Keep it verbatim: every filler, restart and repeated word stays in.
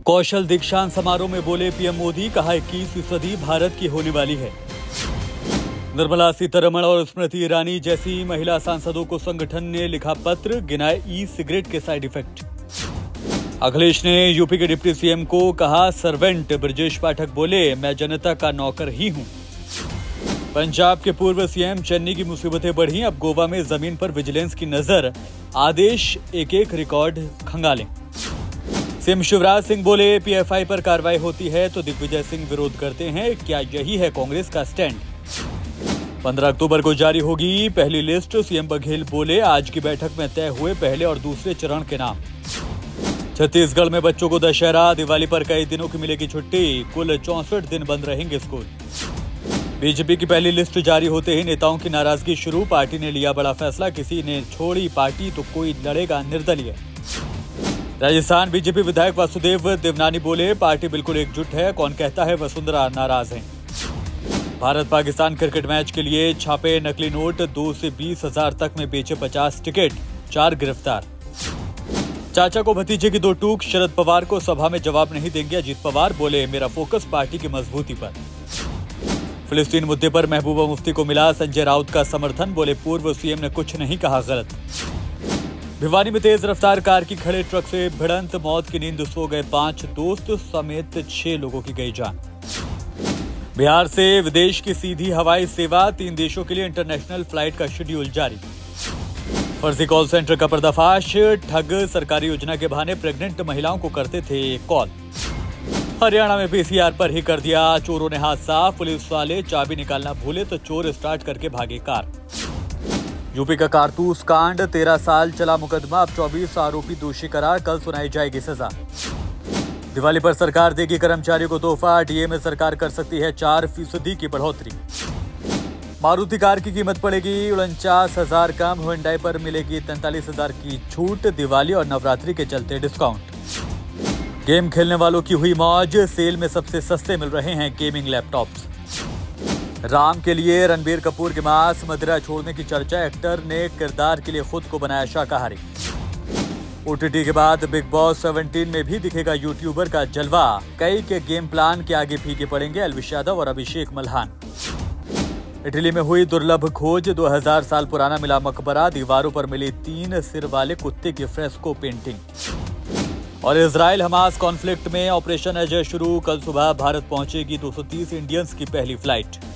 कौशल दीक्षांत समारोह में बोले पीएम मोदी, कहा इक्कीसवीं सदी भारत की होने वाली है। निर्मला सीतारमण और स्मृति ईरानी जैसी महिला सांसदों को संगठन ने लिखा पत्र, गिनाए ई सिगरेट के साइड इफेक्ट। अखिलेश ने यूपी के डिप्टी सीएम को कहा सर्वेंट। ब्रजेश पाठक बोले, मैं जनता का नौकर ही हूं। पंजाब के पूर्व सीएम चन्नी की मुसीबतें बढ़ी, अब गोवा में जमीन पर विजिलेंस की नजर, आदेश एक एक रिकॉर्ड खंगालें। सीएम शिवराज सिंह बोले, पीएफआई पर कार्रवाई होती है तो दिग्विजय सिंह विरोध करते हैं, क्या यही है कांग्रेस का स्टैंड। पंद्रह अक्टूबर को जारी होगी पहली लिस्ट, सीएम बघेल बोले, आज की बैठक में तय हुए पहले और दूसरे चरण के नाम। छत्तीसगढ़ में बच्चों को दशहरा दिवाली पर कई दिनों की मिलेगी छुट्टी, कुल चौसठ दिन बंद रहेंगे स्कूल। बीजेपी की पहली लिस्ट जारी होते ही नेताओं की नाराजगी शुरू, पार्टी ने लिया बड़ा फैसला, किसी ने छोड़ी पार्टी तो कोई लड़ेगा निर्दलीय। राजस्थान बीजेपी विधायक वासुदेव देवनानी बोले, पार्टी बिल्कुल एकजुट है, कौन कहता है वसुंधरा नाराज है। भारत पाकिस्तान क्रिकेट मैच के लिए छापे नकली नोट, दो से बीस हजार तक में बेचे पचास टिकट, चार गिरफ्तार। चाचा को भतीजे की दो टूक, शरद पवार को सभा में जवाब नहीं देंगे अजीत पवार, बोले मेरा फोकस पार्टी की मजबूती पर। फिलिस्तीन मुद्दे पर महबूबा मुफ्ती को मिला संजय राउत का समर्थन, बोले पूर्व सीएम ने कुछ नहीं कहा गलत। भिवानी में तेज रफ्तार कार की खड़े ट्रक से भिड़ंत, मौत की नींद सो गए पांच दोस्त समेत छह लोगों की गई जान। बिहार से विदेश की सीधी हवाई सेवा, तीन देशों के लिए इंटरनेशनल फ्लाइट का शेड्यूल जारी। फर्जी कॉल सेंटर का पर्दाफाश, ठग सरकारी योजना के बहाने प्रेग्नेंट महिलाओं को करते थे कॉल। हरियाणा में पीसीआर पर ही कर दिया चोरों ने हाथ साफ, पुलिस वाले चाबी निकालना भूले तो चोर स्टार्ट करके भागे कार। यूपी का कारतूस कांड, तेरह साल चला मुकदमा, अब चौबीस आरोपी दोषी करार, कल सुनाई जाएगी सजा। दिवाली पर सरकार देगी कर्मचारियों को तोहफा, डीए में सरकार कर सकती है चार फीसदी की बढ़ोतरी। मारुति कार की कीमत पड़ेगी उनचास हजार कम, हुंडई पर मिलेगी तैंतालीस हजार की छूट, दिवाली और नवरात्रि के चलते डिस्काउंट। गेम खेलने वालों की हुई मौज, सेल में सबसे सस्ते मिल रहे हैं गेमिंग लैपटॉप्स। राम के लिए रणबीर कपूर के मांस मदिरा छोड़ने की चर्चा, एक्टर ने किरदार के लिए खुद को बनाया शाकाहारी। ओटीटी के बाद बिग बॉस सत्रह में भी दिखेगा यूट्यूबर का जलवा, कई के गेम प्लान के आगे फीके पड़ेंगे एल्विश यादव और अभिषेक मल्हान। इटली में हुई दुर्लभ खोज, दो हज़ार साल पुराना मिला मकबरा, दीवारों पर मिली तीन सिर वाले कुत्ते की फ्रेस्को पेंटिंग। और इजराइल हमास कॉन्फ्लिक्ट में ऑपरेशन अजय शुरू, कल सुबह भारत पहुंचेगी दो सौ तीस इंडियंस की पहली फ्लाइट।